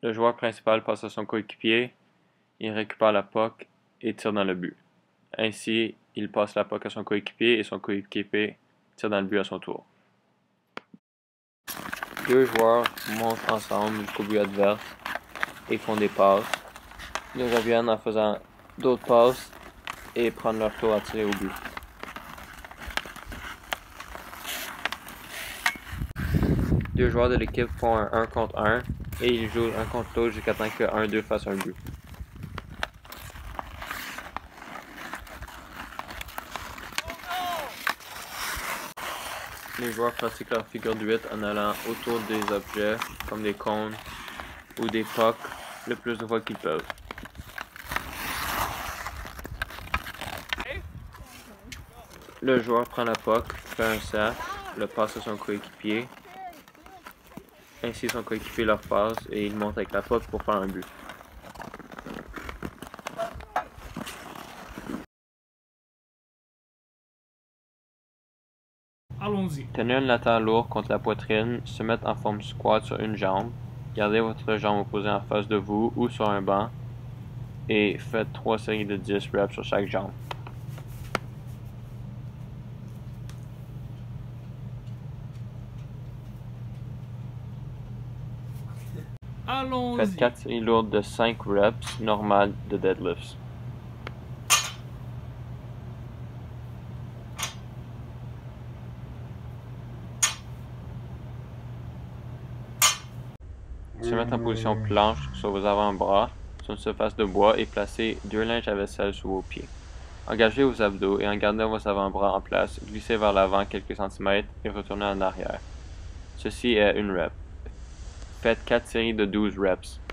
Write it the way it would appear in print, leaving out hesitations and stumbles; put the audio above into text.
Le joueur principal passe à son coéquipier, il récupère la puck et tire dans le but. Ainsi, il passe la puck à son coéquipier et son coéquipier tire dans le but à son tour. Deux joueurs montent ensemble jusqu'au but adverse et font des passes. Ils reviennent en faisant d'autres passes et prennent leur tour à tirer au but. Deux joueurs de l'équipe font un 1 contre 1 et ils jouent un contre l'autre jusqu'à temps que 1-2 fasse un but. Les joueurs pratiquent leur figure de 8 en allant autour des objets comme des cônes ou des pucks le plus de fois qu'ils peuvent. Le joueur prend la puck, fait un cercle, le passe à son coéquipier. Ainsi son coéquipier leur passe et il monte avec la puck pour faire un but. Allons-y. Tenez un latin lourd contre la poitrine, se mettre en forme squat sur une jambe, gardez votre jambe opposée en face de vous ou sur un banc et faites 3 séries de 10 reps sur chaque jambe. Allons-y. Faites 4 séries lourdes de 5 reps normales de deadlifts. Se mettre en position planche sur vos avant-bras sur une surface de bois et placez 2 linges à vaisselle sous vos pieds. Engagez vos abdos et en gardant vos avant-bras en place, glissez vers l'avant quelques centimètres et retournez en arrière. Ceci est une rep. Faites 4 séries de 12 reps.